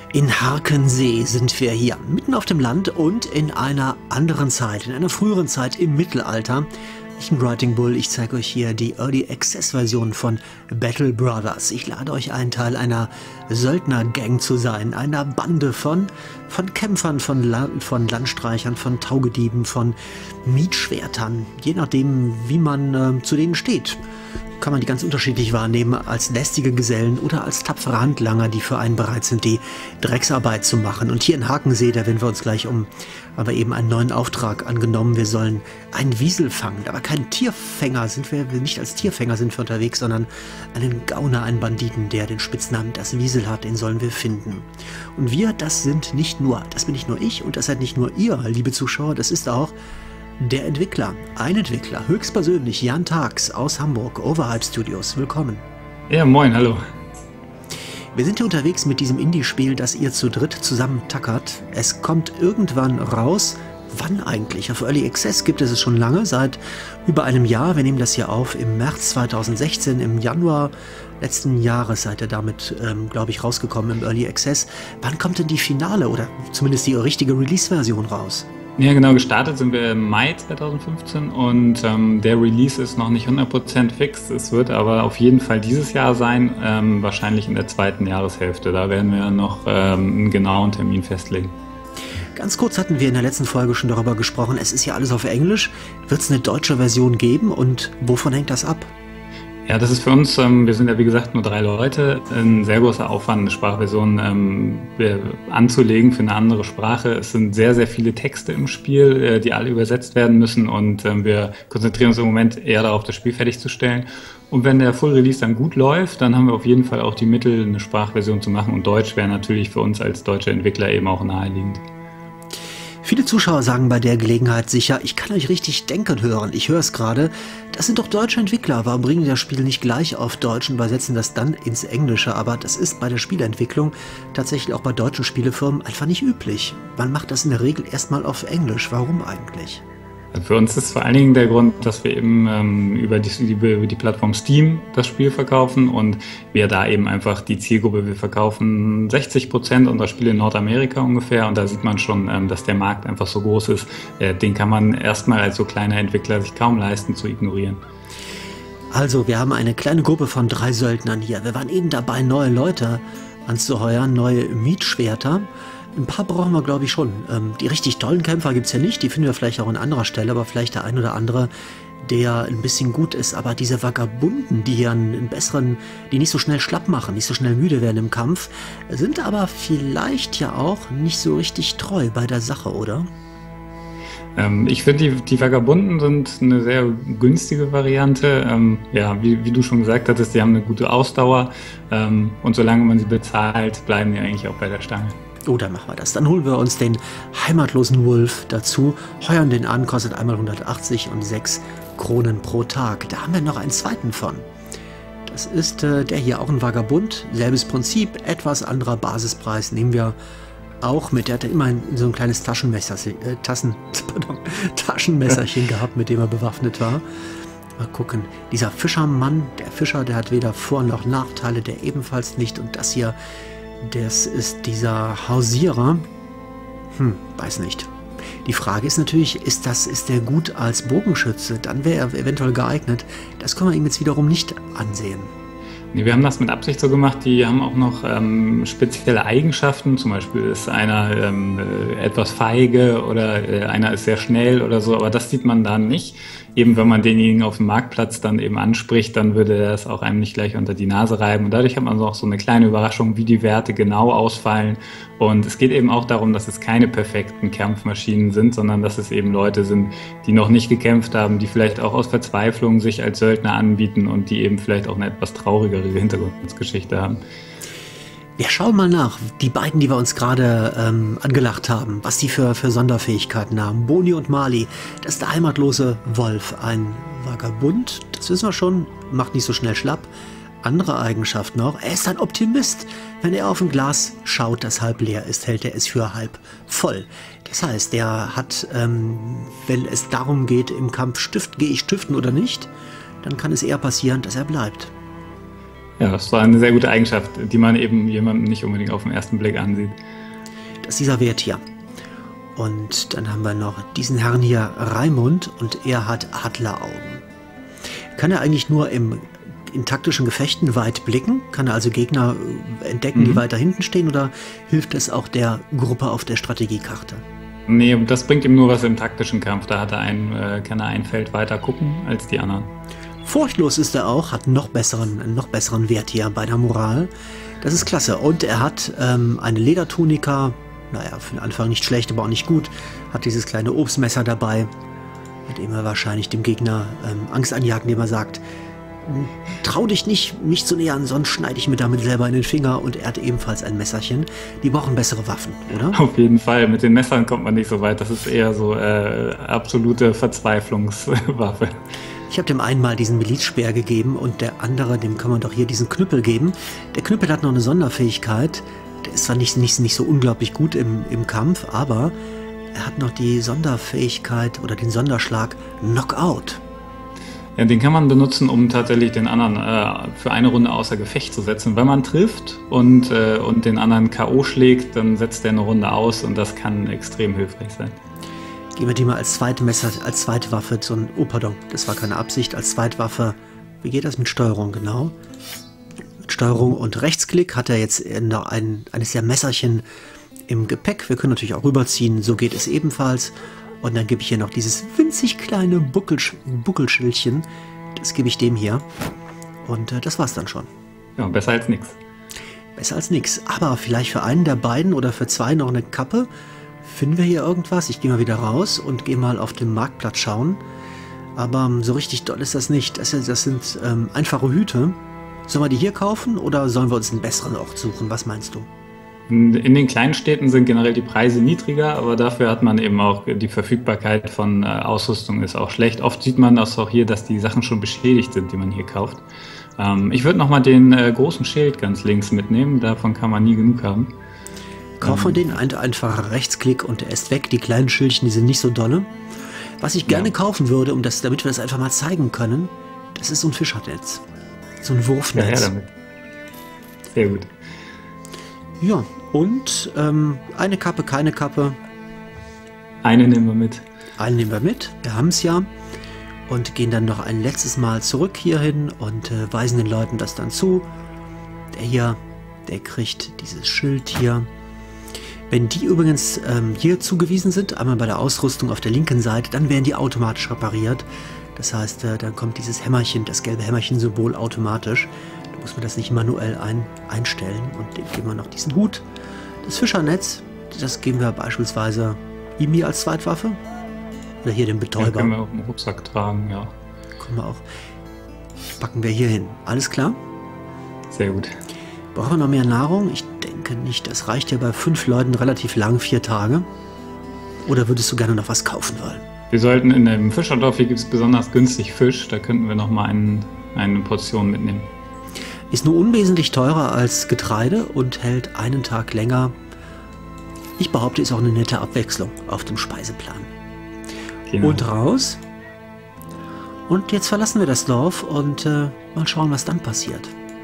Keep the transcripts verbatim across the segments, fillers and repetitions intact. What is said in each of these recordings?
In Harkensee sind wir hier, mitten auf dem Land und in einer anderen Zeit, in einer früheren Zeit im Mittelalter. Ich bin Writing Bull, ich zeige euch hier die Early Access Version von Battle Brothers. Ich lade euch ein, Teil einer Söldnergang zu sein, einer Bande von, von Kämpfern, von, La von Landstreichern, von Taugedieben, von Mietschwertern, je nachdem, wie man äh, zu denen steht. Kann man die ganz unterschiedlich wahrnehmen, als lästige Gesellen oder als tapfere Handlanger, die für einen bereit sind, die Drecksarbeit zu machen. Und hier in Harkensee, da wenden wir uns gleich um, haben wir eben einen neuen Auftrag angenommen. Wir sollen einen Wiesel fangen, aber kein Tierfänger sind wir, nicht als Tierfänger sind wir unterwegs, sondern einen Gauner, einen Banditen, der den Spitznamen das Wiesel hat, den sollen wir finden. Und wir, das sind nicht nur, das bin nicht nur ich und das seid nicht nur ihr, liebe Zuschauer, das ist auch der Entwickler, ein Entwickler, höchstpersönlich, Jan Tags aus Hamburg, Overhype Studios. Willkommen. Ja, moin, hallo. Wir sind hier unterwegs mit diesem Indie-Spiel, das ihr zu dritt zusammen tackert. Es kommt irgendwann raus. Wann eigentlich? Auf Early Access gibt es es schon lange, seit über einem Jahr. Wir nehmen das hier auf im März zweitausendsechzehn, im Januar letzten Jahres seid ihr damit, ähm, glaube ich, rausgekommen im Early Access. Wann kommt denn die finale oder zumindest die richtige Release-Version raus? Ja, genau, gestartet sind wir im Mai zweitausendfünfzehn und ähm, der Release ist noch nicht hundert Prozent fix. Es wird aber auf jeden Fall dieses Jahr sein, ähm, wahrscheinlich in der zweiten Jahreshälfte. Da werden wir noch ähm, einen genauen Termin festlegen. Ganz kurz hatten wir in der letzten Folge schon darüber gesprochen, es ist ja alles auf Englisch. Wird es eine deutsche Version geben und wovon hängt das ab? Ja, das ist für uns, ähm, wir sind ja wie gesagt nur drei Leute, ein sehr großer Aufwand, eine Sprachversion ähm, anzulegen für eine andere Sprache. Es sind sehr, sehr viele Texte im Spiel, äh, die alle übersetzt werden müssen und ähm, wir konzentrieren uns im Moment eher darauf, das Spiel fertigzustellen. Und wenn der Full Release dann gut läuft, dann haben wir auf jeden Fall auch die Mittel, eine Sprachversion zu machen und Deutsch wäre natürlich für uns als deutsche Entwickler eben auch naheliegend. Viele Zuschauer sagen bei der Gelegenheit sicher, ich kann euch richtig denken hören, ich höre es gerade, das sind doch deutsche Entwickler, warum bringen die das Spiel nicht gleich auf Deutsch und übersetzen das dann ins Englische? Aber das ist bei der Spieleentwicklung, tatsächlich auch bei deutschen Spielefirmen, einfach nicht üblich. Man macht das in der Regel erstmal auf Englisch, warum eigentlich? Für uns ist vor allen Dingen der Grund, dass wir eben ähm, über, die, über die Plattform Steam das Spiel verkaufen und wir da eben einfach die Zielgruppe, wir verkaufen sechzig Prozent unserer Spiele in Nordamerika ungefähr und da sieht man schon, ähm, dass der Markt einfach so groß ist, äh, den kann man erstmal als so kleiner Entwickler sich kaum leisten zu ignorieren. Also, wir haben eine kleine Gruppe von drei Söldnern hier. Wir waren eben dabei, neue Leute anzuheuern, neue Mietschwerter. Ein paar brauchen wir, glaube ich, schon. Ähm, die richtig tollen Kämpfer gibt es ja nicht, die finden wir vielleicht auch an anderer Stelle, aber vielleicht der ein oder andere, der ein bisschen gut ist. Aber diese Vagabunden, die hier einen, einen besseren, die nicht so schnell schlapp machen, nicht so schnell müde werden im Kampf, sind aber vielleicht ja auch nicht so richtig treu bei der Sache, oder? Ähm, ich finde, die, die Vagabunden sind eine sehr günstige Variante. Ähm, ja, wie, wie du schon gesagt hattest, die haben eine gute Ausdauer ähm, und solange man sie bezahlt, bleiben die eigentlich auch bei der Stange. Oh, dann machen wir das. Dann holen wir uns den heimatlosen Wolf dazu, heuern den an, kostet einmal hundertachtzig und sechs Kronen pro Tag. Da haben wir noch einen zweiten von. Das ist äh, der hier, auch ein Vagabund. Selbes Prinzip, etwas anderer Basispreis. Nehmen wir auch mit. Der hatte immerhin so ein kleines Taschenmesser, äh, Tassen, pardon, Taschenmesserchen gehabt, mit dem er bewaffnet war. Mal gucken. Dieser Fischermann, der Fischer, der hat weder Vor- noch Nachteile, der ebenfalls nicht. Und das hier, das ist dieser Hausierer. Hm, weiß nicht. Die Frage ist natürlich, ist, das, ist der gut als Bogenschütze? Dann wäre er eventuell geeignet. Das können wir ihm jetzt wiederum nicht ansehen. Nee, wir haben das mit Absicht so gemacht, die haben auch noch ähm, spezielle Eigenschaften, zum Beispiel ist einer ähm, äh, etwas feige oder äh, einer ist sehr schnell oder so, aber das sieht man da nicht. Eben wenn man denjenigen auf dem Marktplatz dann eben anspricht, dann würde er es auch einem nicht gleich unter die Nase reiben und dadurch hat man auch so eine kleine Überraschung, wie die Werte genau ausfallen und es geht eben auch darum, dass es keine perfekten Kampfmaschinen sind, sondern dass es eben Leute sind, die noch nicht gekämpft haben, die vielleicht auch aus Verzweiflung sich als Söldner anbieten und die eben vielleicht auch eine etwas traurigere Hintergrundgeschichte haben. Wir schauen mal nach, die beiden, die wir uns gerade ähm, angelacht haben, was die für, für Sonderfähigkeiten haben. Boni und Mali, das ist der heimatlose Wolf, ein Vagabund, das wissen wir schon, macht nicht so schnell schlapp. Andere Eigenschaft noch, er ist ein Optimist. Wenn er auf ein Glas schaut, das halb leer ist, hält er es für halb voll. Das heißt, er hat, ähm, wenn es darum geht, im Kampf stift, gehe ich stiften oder nicht, dann kann es eher passieren, dass er bleibt. Ja, das war eine sehr gute Eigenschaft, die man eben jemandem nicht unbedingt auf den ersten Blick ansieht. Das ist dieser Wert hier. Und dann haben wir noch diesen Herrn hier, Raimund, und er hat Adleraugen. Kann er eigentlich nur im, in taktischen Gefechten weit blicken? Kann er also Gegner entdecken, mhm. die weiter hinten stehen? Oder hilft es auch der Gruppe auf der Strategiekarte? Nee, das bringt ihm nur was im taktischen Kampf. Da hat er ein, äh, kann er ein Feld weiter gucken als die anderen. Furchtlos ist er auch, hat noch besseren, einen noch besseren Wert hier bei der Moral. Das ist klasse. Und er hat ähm, eine Ledertunika, naja, für den Anfang nicht schlecht, aber auch nicht gut. Hat dieses kleine Obstmesser dabei, mit dem er wahrscheinlich dem Gegner ähm, Angst einjagt, indem er sagt, trau dich nicht, mich zu nähern, sonst schneide ich mir damit selber in den Finger. Und er hat ebenfalls ein Messerchen. Die brauchen bessere Waffen, oder? Auf jeden Fall. Mit den Messern kommt man nicht so weit. Das ist eher so äh, absolute Verzweiflungswaffe. Ich habe dem einen mal diesen Milizspeer gegeben und der andere, dem kann man doch hier diesen Knüppel geben. Der Knüppel hat noch eine Sonderfähigkeit. Der ist zwar nicht, nicht, nicht so unglaublich gut im, im Kampf, aber er hat noch die Sonderfähigkeit oder den Sonderschlag Knockout. Ja, den kann man benutzen, um tatsächlich den anderen äh, für eine Runde außer Gefecht zu setzen. Wenn man trifft und, äh, und den anderen K O schlägt, dann setzt er eine Runde aus und das kann extrem hilfreich sein. Geben wir die mal als zweite Messer, als zweite Waffe, so ein, oh pardon, das war keine Absicht, als Zweitwaffe. Wie geht das mit Steuerung, genau? Mit Steuerung und Rechtsklick hat er jetzt noch ein, eines der Messerchen im Gepäck. Wir können natürlich auch rüberziehen, so geht es ebenfalls. Und dann gebe ich hier noch dieses winzig kleine Buckelsch Buckelschildchen. Das gebe ich dem hier. Und äh, das war's dann schon. Ja, besser als nichts. Besser als nichts. Aber vielleicht für einen der beiden oder für zwei noch eine Kappe. Finden wir hier irgendwas? Ich gehe mal wieder raus und gehe mal auf den Marktplatz schauen. Aber ähm, so richtig doll ist das nicht. Das, das sind ähm, einfache Hüte. Sollen wir die hier kaufen oder sollen wir uns einen besseren Ort suchen? Was meinst du? In den kleinen Städten sind generell die Preise niedriger, aber dafür hat man eben auch die Verfügbarkeit von äh, Ausrüstung ist auch schlecht. Oft sieht man das auch hier, dass die Sachen schon beschädigt sind, die man hier kauft. Ähm, ich würde nochmal den äh, großen Schild ganz links mitnehmen, davon kann man nie genug haben. Kaufen wir den, ein einfacher Rechtsklick und er ist weg. Die kleinen Schildchen, die sind nicht so dolle. Was ich gerne ja. kaufen würde, um das, damit wir das einfach mal zeigen können, das ist so ein Fischernetz. So ein Wurfnetz. Ja, ja, damit. Sehr gut. Ja, und ähm, eine Kappe, keine Kappe. Eine nehmen wir mit. Eine nehmen wir mit, wir haben es ja. Und gehen dann noch ein letztes Mal zurück hierhin und äh, weisen den Leuten das dann zu. Der hier, der kriegt dieses Schild hier. Wenn die übrigens ähm, hier zugewiesen sind, einmal bei der Ausrüstung auf der linken Seite, dann werden die automatisch repariert. Das heißt, äh, dann kommt dieses Hämmerchen, das gelbe Hämmerchen-Symbol automatisch. Da muss man das nicht manuell ein, einstellen. Und dem geben wir noch diesen Hut. Das Fischernetz, das geben wir beispielsweise ihm hier als Zweitwaffe. Oder hier den Betäuber. Ja, können wir auch im Rucksack tragen, ja. Können wir auch. Packen wir hier hin. Alles klar? Sehr gut. Brauchen wir noch mehr Nahrung? Ich denke nicht. Das reicht ja bei fünf Leuten relativ lang, vier Tage. Oder würdest du gerne noch was kaufen wollen? Wir sollten in dem Fischerdorf, hier gibt es besonders günstig Fisch. Da könnten wir noch mal einen, eine Portion mitnehmen. Ist nur unwesentlich teurer als Getreide und hält einen Tag länger. Ich behaupte, ist auch eine nette Abwechslung auf dem Speiseplan. Genau. Und raus. Und jetzt verlassen wir das Dorf und äh, mal schauen, was dann passiert.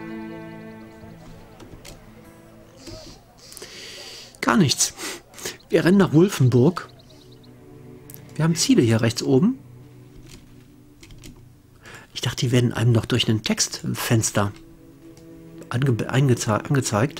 Gar nichts. Wir rennen nach Wulfenburg. Wir haben Ziele hier rechts oben. Ich dachte, die werden einem noch durch ein Textfenster ange angezeigt.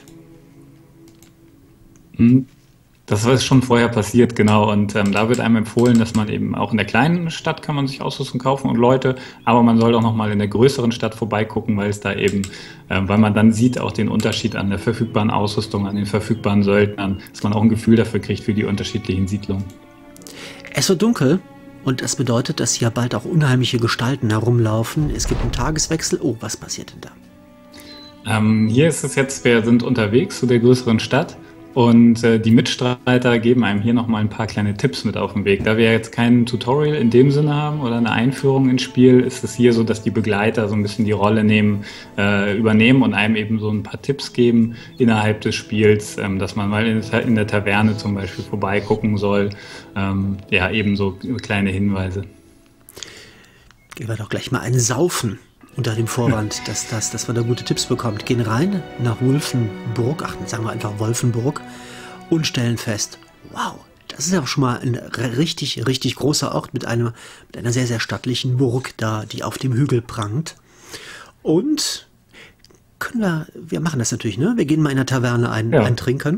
Das ist schon vorher passiert, genau. Und ähm, da wird einem empfohlen, dass man eben auch in der kleinen Stadt kann man sich Ausrüstung kaufen und Leute, aber man soll auch noch mal in der größeren Stadt vorbeigucken, weil es da eben, äh, weil man dann sieht auch den Unterschied an der verfügbaren Ausrüstung, an den verfügbaren Söldnern, dass man auch ein Gefühl dafür kriegt für die unterschiedlichen Siedlungen. Es wird dunkel und das bedeutet, dass hier bald auch unheimliche Gestalten herumlaufen. Es gibt einen Tageswechsel. Oh, was passiert denn da? Ähm, hier ist es jetzt, wir sind unterwegs zu der größeren Stadt. Und äh, die Mitstreiter geben einem hier nochmal ein paar kleine Tipps mit auf den Weg. Da wir jetzt kein Tutorial in dem Sinne haben oder eine Einführung ins Spiel, ist es hier so, dass die Begleiter so ein bisschen die Rolle nehmen, äh, übernehmen und einem eben so ein paar Tipps geben innerhalb des Spiels, ähm, dass man mal in, in der Taverne zum Beispiel vorbeigucken soll. Ähm, ja, eben so kleine Hinweise. Gehen wir doch gleich mal einen saufen. Unter dem Vorwand, dass, dass, dass man da gute Tipps bekommt. Gehen rein nach Wolfenburg, ach, sagen wir einfach Wolfenburg, und stellen fest, wow, das ist ja schon mal ein richtig, richtig großer Ort mit, einem, mit einer sehr, sehr stattlichen Burg da, die auf dem Hügel prangt. Und können wir, wir machen das natürlich, ne? Wir gehen mal in der Taverne ein, ja. eintrinken.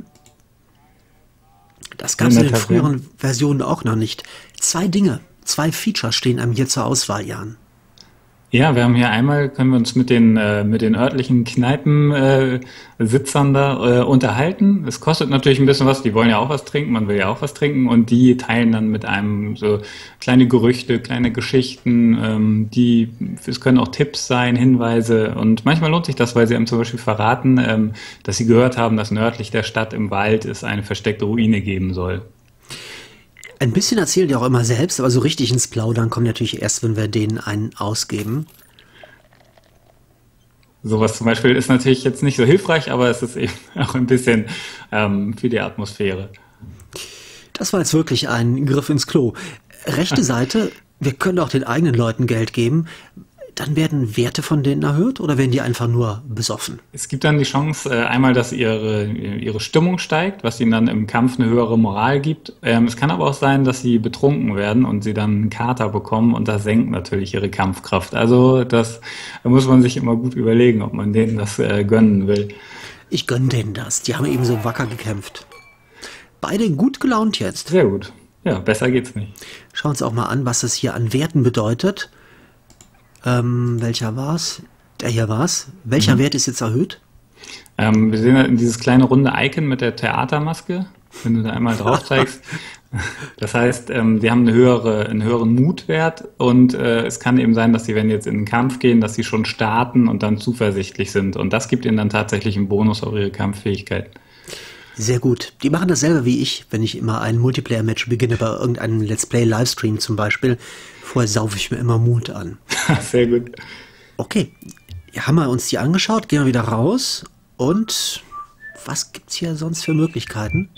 Das gab es in, in den früheren Versionen auch noch nicht. Zwei Dinge, zwei Features stehen einem hier zur Auswahl, Jan. Ja, wir haben hier einmal, können wir uns mit den äh, mit den örtlichen Kneipensitzern äh, da äh, unterhalten. Es kostet natürlich ein bisschen was, die wollen ja auch was trinken, man will ja auch was trinken und die teilen dann mit einem so kleine Gerüchte, kleine Geschichten, ähm, die, es können auch Tipps sein, Hinweise und manchmal lohnt sich das, weil sie einem zum Beispiel verraten, ähm, dass sie gehört haben, dass nördlich der Stadt im Wald es eine versteckte Ruine geben soll. Ein bisschen erzählen die auch immer selbst, aber so richtig ins Plaudern kommt natürlich erst, wenn wir denen einen ausgeben. Sowas zum Beispiel ist natürlich jetzt nicht so hilfreich, aber es ist eben auch ein bisschen ähm, für die Atmosphäre. Das war jetzt wirklich ein Griff ins Klo. Rechte Seite, wir können auch den eigenen Leuten Geld geben. Dann werden Werte von denen erhöht oder werden die einfach nur besoffen? Es gibt dann die Chance, äh, einmal, dass ihre, ihre Stimmung steigt, was ihnen dann im Kampf eine höhere Moral gibt. Ähm, es kann aber auch sein, dass sie betrunken werden und sie dann einen Kater bekommen und das senkt natürlich ihre Kampfkraft. Also das da muss man sich immer gut überlegen, ob man denen das äh, gönnen will. Ich gönne denen das. Die haben eben so wacker gekämpft. Beide gut gelaunt jetzt. Sehr gut. Ja, besser geht's nicht. Schauen wir uns auch mal an, was das hier an Werten bedeutet. Ähm, welcher war's? Der hier war's. Welcher mhm. Wert ist jetzt erhöht? Ähm, wir sehen dieses kleine runde Icon mit der Theatermaske, wenn du da einmal drauf zeigst. Das heißt, ähm, die haben eine höhere, einen höheren Mutwert und äh, es kann eben sein, dass sie, wenn die jetzt in den Kampf gehen, dass sie schon starten und dann zuversichtlich sind. Und das gibt ihnen dann tatsächlich einen Bonus auf ihre Kampffähigkeit. Sehr gut. Die machen dasselbe wie ich, wenn ich immer ein Multiplayer-Match beginne, bei irgendeinem Let's Play-Livestream zum Beispiel. Vorher saufe ich mir immer Mut an. Sehr gut. Okay, haben wir uns die angeschaut, gehen wir wieder raus. Und was gibt's hier sonst für Möglichkeiten?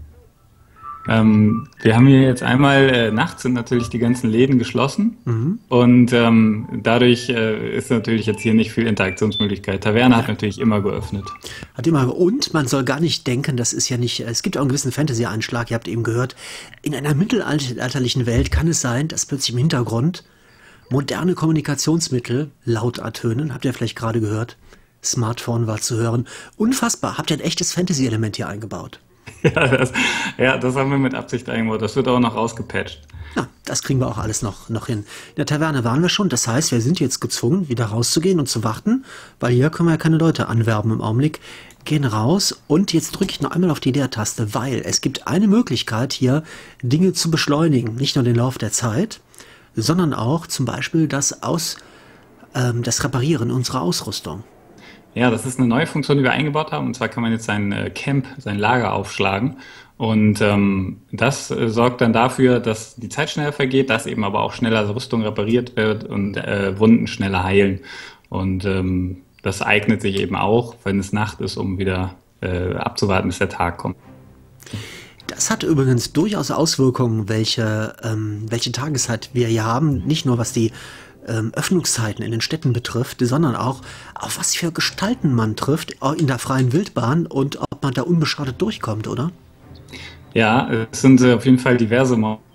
Ähm, wir haben hier jetzt einmal, äh, nachts sind natürlich die ganzen Läden geschlossen mhm. und ähm, dadurch äh, ist natürlich jetzt hier nicht viel Interaktionsmöglichkeit. Taverne ja. hat natürlich immer geöffnet. Hat immer, und man soll gar nicht denken, das ist ja nicht, es gibt auch einen gewissen Fantasy-Einschlag, ihr habt eben gehört, in einer mittelalterlichen Welt kann es sein, dass plötzlich im Hintergrund moderne Kommunikationsmittel laut ertönen, habt ihr vielleicht gerade gehört, Smartphone war zu hören. Unfassbar, habt ihr ein echtes Fantasy-Element hier eingebaut. Ja das, ja, das haben wir mit Absicht eingebaut. Das wird auch noch rausgepatcht. Ja, das kriegen wir auch alles noch, noch hin. In der Taverne waren wir schon. Das heißt, wir sind jetzt gezwungen, wieder rauszugehen und zu warten, weil hier können wir ja keine Leute anwerben im Augenblick. Gehen raus und jetzt drücke ich noch einmal auf die Leertaste, weil es gibt eine Möglichkeit hier, Dinge zu beschleunigen. Nicht nur den Lauf der Zeit, sondern auch zum Beispiel das, Aus, ähm, das Reparieren unserer Ausrüstung. Ja, das ist eine neue Funktion, die wir eingebaut haben. Und zwar kann man jetzt sein äh, Camp, sein Lager aufschlagen. Und ähm, das äh, sorgt dann dafür, dass die Zeit schneller vergeht, dass eben aber auch schneller Rüstung repariert wird und äh, Wunden schneller heilen. Und ähm, das eignet sich eben auch, wenn es Nacht ist, um wieder äh, abzuwarten, bis der Tag kommt. Das hat übrigens durchaus Auswirkungen, welche, ähm, welche Tageszeit wir hier haben. Nicht nur was die ähm, Öffnungszeiten in den Städten betrifft, sondern auch auf was für Gestalten man trifft in der freien Wildbahn und ob man da unbeschadet durchkommt, oder? Ja, es sind auf jeden Fall diverse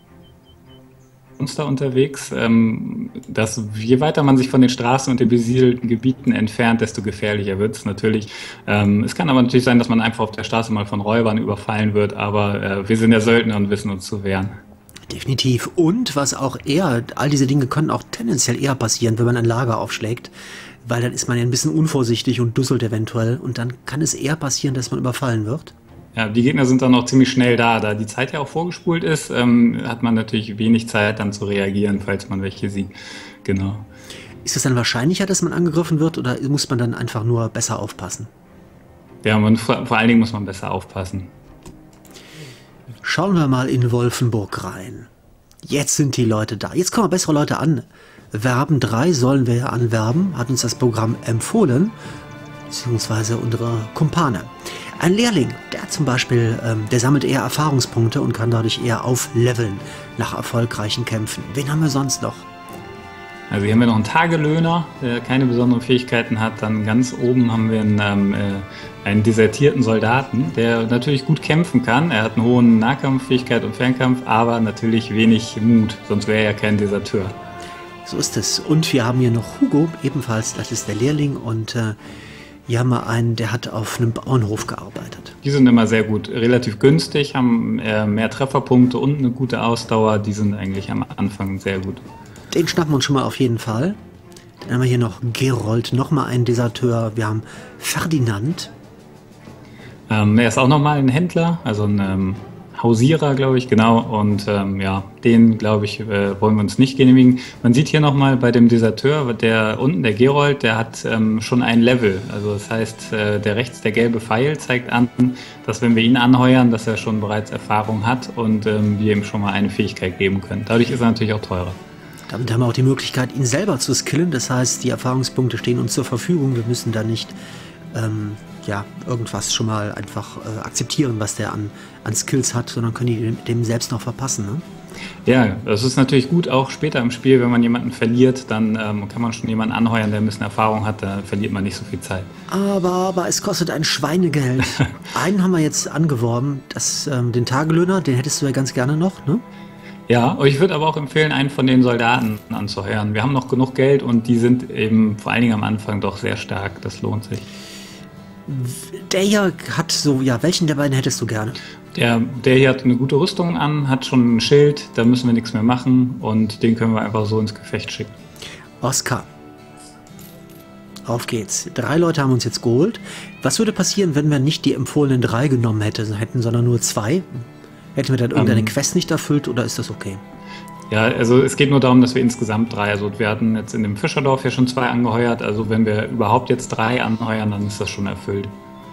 Monster unterwegs. Ähm, dass, je weiter man sich von den Straßen und den besiedelten Gebieten entfernt, desto gefährlicher wird es natürlich. Ähm, es kann aber natürlich sein, dass man einfach auf der Straße mal von Räubern überfallen wird, aber äh, wir sind ja Söldner und wissen uns zu wehren. Definitiv. Und was auch eher, all diese Dinge können auch tendenziell eher passieren, wenn man ein Lager aufschlägt, weil dann ist man ja ein bisschen unvorsichtig und dusselt eventuell und dann kann es eher passieren, dass man überfallen wird. Ja, die Gegner sind dann auch ziemlich schnell da. Da die Zeit ja auch vorgespult ist, ähm, hat man natürlich wenig Zeit dann zu reagieren, falls man welche sieht. Genau. Ist es dann wahrscheinlicher, dass man angegriffen wird oder muss man dann einfach nur besser aufpassen? Ja, man, vor, vor allen Dingen muss man besser aufpassen. Schauen wir mal in Wolfenburg rein. Jetzt sind die Leute da. Jetzt können wir bessere Leute anwerben. Drei sollen wir ja anwerben, hat uns das Programm empfohlen, beziehungsweise unsere Kumpane. Ein Lehrling, der zum Beispiel, ähm, der sammelt eher Erfahrungspunkte und kann dadurch eher aufleveln nach erfolgreichen Kämpfen. Wen haben wir sonst noch? Also hier haben wir noch einen Tagelöhner, der keine besonderen Fähigkeiten hat. Dann ganz oben haben wir einen, ähm, einen desertierten Soldaten, der natürlich gut kämpfen kann. Er hat einen hohen Nahkampffähigkeit und Fernkampf, aber natürlich wenig Mut, sonst wäre er ja kein Deserteur. So ist es. Und wir haben hier noch Hugo, ebenfalls, das ist der Lehrling. Und äh, hier haben wir einen, der hat auf einem Bauernhof gearbeitet. Die sind immer sehr gut, relativ günstig, haben äh, mehr Trefferpunkte und eine gute Ausdauer. Die sind eigentlich am Anfang sehr gut. Den schnappen wir uns schon mal auf jeden Fall. Dann haben wir hier noch Gerold, nochmal ein Deserteur. Wir haben Ferdinand. Ähm, er ist auch nochmal ein Händler, also ein ähm, Hausierer, glaube ich, genau. Und ähm, ja, den, glaube ich, äh, wollen wir uns nicht genehmigen. Man sieht hier nochmal bei dem Deserteur, der unten, der Gerold, der hat ähm, schon ein Level. Also das heißt, äh, der rechts, der gelbe Pfeil zeigt an, dass wenn wir ihn anheuern, dass er schon bereits Erfahrung hat und ähm, wir ihm schon mal eine Fähigkeit geben können. Dadurch ist er natürlich auch teurer. Damit haben wir auch die Möglichkeit, ihn selber zu skillen. Das heißt, die Erfahrungspunkte stehen uns zur Verfügung. Wir müssen da nicht ähm, ja, irgendwas schon mal einfach äh, akzeptieren, was der an, an Skills hat, sondern können die dem, dem selbst noch verpassen. Ne? Ja, das ist natürlich gut, auch später im Spiel, wenn man jemanden verliert, dann ähm, kann man schon jemanden anheuern, der ein bisschen Erfahrung hat, da verliert man nicht so viel Zeit. Aber, aber es kostet ein Schweinegeld. Einen haben wir jetzt angeworben, das, ähm, den Tagelöhner, den hättest du ja ganz gerne noch, ne? Ja, ich würde aber auch empfehlen, einen von den Soldaten anzuheuern. Wir haben noch genug Geld und die sind eben vor allen Dingen am Anfang doch sehr stark. Das lohnt sich. Der hier hat so, ja, welchen der beiden hättest du gerne? Der, der hier hat eine gute Rüstung an, hat schon ein Schild, da müssen wir nichts mehr machen und den können wir einfach so ins Gefecht schicken. Oskar. Auf geht's. Drei Leute haben uns jetzt geholt. Was würde passieren, wenn wir nicht die empfohlenen drei genommen hätten, sondern nur zwei? Hätten wir dann irgendeine um, Quest nicht erfüllt oder ist das okay? Ja, also es geht nur darum, dass wir insgesamt drei, also wir hatten jetzt in dem Fischerdorf ja schon zwei angeheuert, also wenn wir überhaupt jetzt drei anheuern, dann ist das schon erfüllt.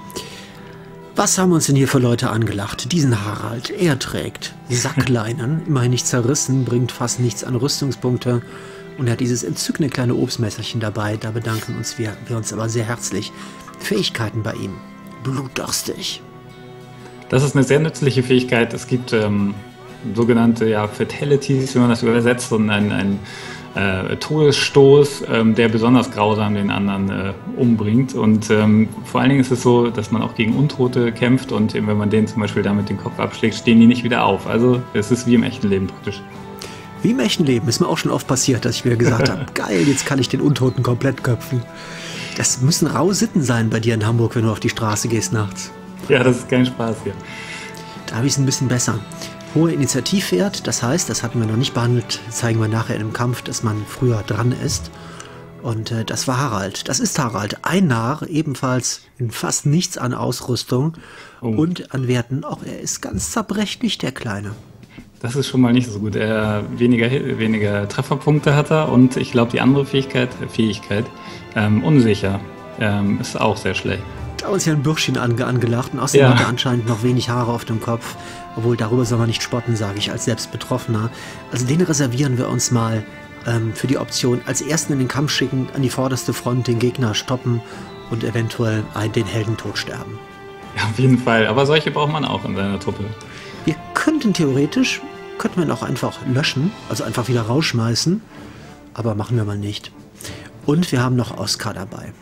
Was haben uns denn hier für Leute angelacht? Diesen Harald, er trägt Sackleinen, immerhin nicht zerrissen, bringt fast nichts an Rüstungspunkte und er hat dieses entzückende kleine Obstmesserchen dabei, da bedanken uns wir, wir uns aber sehr herzlich. Fähigkeiten bei ihm, blutdurstig. Das ist eine sehr nützliche Fähigkeit. Es gibt ähm, sogenannte ja, Fatalities, wie man das übersetzt, und ein, ein äh, Todesstoß, ähm, der besonders grausam den anderen äh, umbringt. Und ähm, vor allen Dingen ist es so, dass man auch gegen Untote kämpft und eben, wenn man denen zum Beispiel damit den Kopf abschlägt, stehen die nicht wieder auf. Also es ist wie im echten Leben praktisch. Wie im echten Leben. Ist mir auch schon oft passiert, dass ich mir gesagt habe, geil, jetzt kann ich den Untoten komplett köpfen. Das müssen raue Sitten sein bei dir in Hamburg, wenn du auf die Straße gehst nachts. Ja, das ist kein Spaß hier. Da habe ich es ein bisschen besser. Hohe Initiativwert, das heißt, das hatten wir noch nicht behandelt, zeigen wir nachher in einem Kampf, dass man früher dran ist. Und äh, das war Harald. Das ist Harald. Ein Narr, ebenfalls in fast nichts an Ausrüstung oh. und an Werten. Auch er ist ganz zerbrechlich, der Kleine. Das ist schon mal nicht so gut. Er weniger, weniger Trefferpunkte hat er und ich glaube, die andere Fähigkeit, Fähigkeit ähm, unsicher, ähm, ist auch sehr schlecht. Da uns ja ein Bürschchen ange angelacht und außerdem ja. hat er anscheinend noch wenig Haare auf dem Kopf. Obwohl, darüber soll man nicht spotten, sage ich als Selbstbetroffener. Also den reservieren wir uns mal ähm, für die Option, als ersten in den Kampf schicken, an die vorderste Front den Gegner stoppen und eventuell einen, den Heldentod sterben. Ja, auf jeden Fall. Aber solche braucht man auch in seiner Truppe. Wir könnten theoretisch, könnten wir ihn auch einfach löschen, also einfach wieder rausschmeißen. Aber machen wir mal nicht. Und wir haben noch Oskar dabei.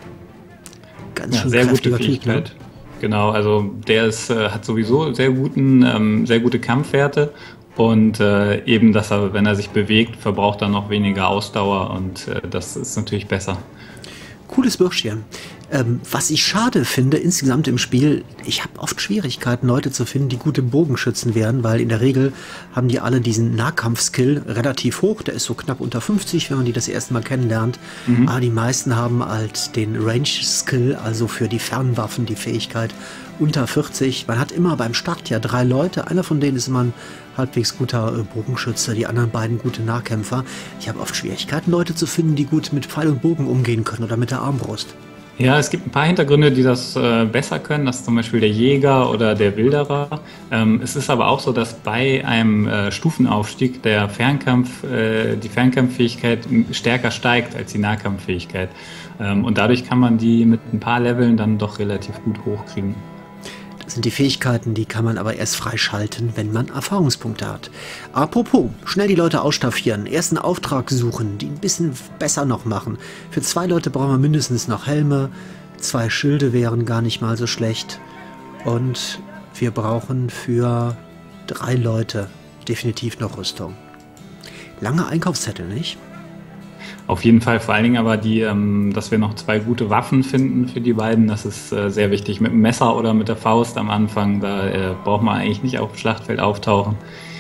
Ganz ja, schön sehr gute kräftiger Fähigkeit. Typ, ne? Genau, also der ist, äh, hat sowieso sehr guten, ähm, sehr gute Kampfwerte und äh, eben, dass er, wenn er sich bewegt, verbraucht er noch weniger Ausdauer und äh, das ist natürlich besser. Cooles Bürschchen. Ähm, was ich schade finde insgesamt im Spiel, ich habe oft Schwierigkeiten, Leute zu finden, die gute Bogenschützen werden, weil in der Regel haben die alle diesen Nahkampfskill relativ hoch, der ist so knapp unter fünfzig, wenn man die das erste Mal kennenlernt. Mhm. Aber die meisten haben halt den Range-Skill, also für die Fernwaffen die Fähigkeit unter vierzig. Man hat immer beim Start ja drei Leute, einer von denen ist immer ein halbwegs guter äh, Bogenschütze, die anderen beiden gute Nahkämpfer. Ich habe oft Schwierigkeiten, Leute zu finden, die gut mit Pfeil und Bogen umgehen können oder mit der Armbrust. Ja, es gibt ein paar Hintergründe, die das äh, besser können. Das ist zum Beispiel der Jäger oder der Wilderer. Ähm, es ist aber auch so, dass bei einem äh, Stufenaufstieg der Fernkampf, äh, die Fernkampffähigkeit stärker steigt als die Nahkampffähigkeit. Ähm, und dadurch kann man die mit ein paar Leveln dann doch relativ gut hochkriegen. Das sind die Fähigkeiten, die kann man aber erst freischalten, wenn man Erfahrungspunkte hat. Apropos, schnell die Leute ausstaffieren, ersten Auftrag suchen, die ein bisschen besser noch machen. Für zwei Leute brauchen wir mindestens noch Helme, zwei Schilde wären gar nicht mal so schlecht. Und wir brauchen für drei Leute definitiv noch Rüstung. Lange Einkaufszettel, nicht? Auf jeden Fall, vor allen Dingen aber, die, ähm, dass wir noch zwei gute Waffen finden für die beiden, das ist äh, sehr wichtig. Mit dem Messer oder mit der Faust am Anfang, da äh, braucht man eigentlich nicht auf dem Schlachtfeld auftauchen.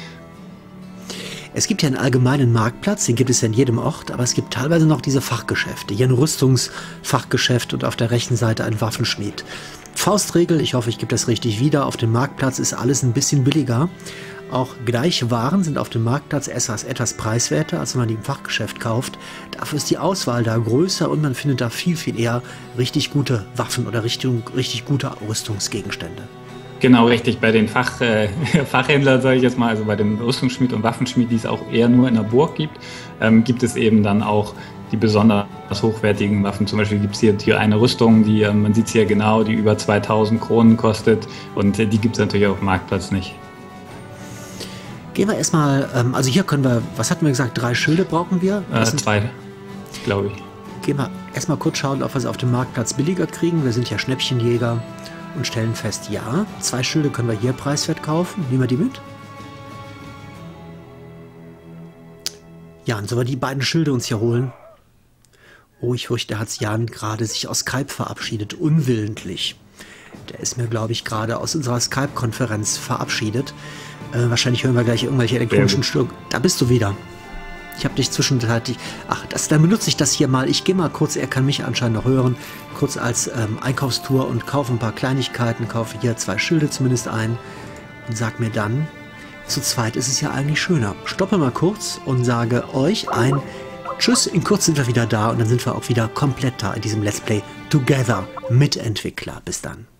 Es gibt ja einen allgemeinen Marktplatz, den gibt es ja in jedem Ort, aber es gibt teilweise noch diese Fachgeschäfte. Hier ein Rüstungsfachgeschäft und auf der rechten Seite ein Waffenschmied. Faustregel, ich hoffe, ich gebe das richtig wieder, auf dem Marktplatz ist alles ein bisschen billiger. Auch gleiche Waren sind auf dem Marktplatz etwas, etwas preiswerter, als wenn man die im Fachgeschäft kauft. Dafür ist die Auswahl da größer und man findet da viel, viel eher richtig gute Waffen oder richtig, richtig gute Rüstungsgegenstände. Genau, richtig. Bei den Fach, äh, Fachhändlern, sage ich jetzt mal, also bei dem Rüstungsschmied und Waffenschmied, die es auch eher nur in der Burg gibt, ähm, gibt es eben dann auch die besonders hochwertigen Waffen. Zum Beispiel gibt es hier, hier eine Rüstung, die, äh, man sieht es hier genau, die über zweitausend Kronen kostet und äh, die gibt es natürlich auf dem Marktplatz nicht. Gehen wir erstmal, ähm, also hier können wir, was hatten wir gesagt, drei Schilde brauchen wir? Äh, zwei, glaube ich. Gehen wir erstmal kurz schauen, ob wir es auf dem Marktplatz billiger kriegen. Wir sind ja Schnäppchenjäger und stellen fest, ja, zwei Schilde können wir hier preiswert kaufen. Nehmen wir die mit? Ja, und sollen wir die beiden Schilde uns hier holen? Oh, ich fürchte, da hat Jan gerade sich aus Skype verabschiedet, unwillentlich. Der ist mir, glaube ich, gerade aus unserer Skype-Konferenz verabschiedet. Äh, wahrscheinlich hören wir gleich irgendwelche elektronischen Störungen. Da bist du wieder. Ich habe dich zwischenzeitlich... Ach, das, dann benutze ich das hier mal. Ich gehe mal kurz, er kann mich anscheinend noch hören, kurz als ähm, Einkaufstour und kaufe ein paar Kleinigkeiten, kaufe hier zwei Schilde zumindest ein und sag mir dann, zu zweit ist es ja eigentlich schöner. Stoppe mal kurz und sage euch ein Tschüss, in kurz sind wir wieder da und dann sind wir auch wieder komplett da in diesem Let's Play Together mit Entwickler. Bis dann.